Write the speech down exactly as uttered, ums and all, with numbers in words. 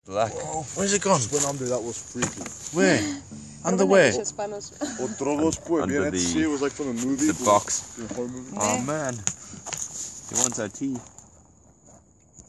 Black. Whoa. Where's it gone? Just went under, that was freaky. Where? Under where? Otro dos, pues. Under Bien, the- see, it was like from a movie. The box. The horror movie. Oh man. He wants our tea.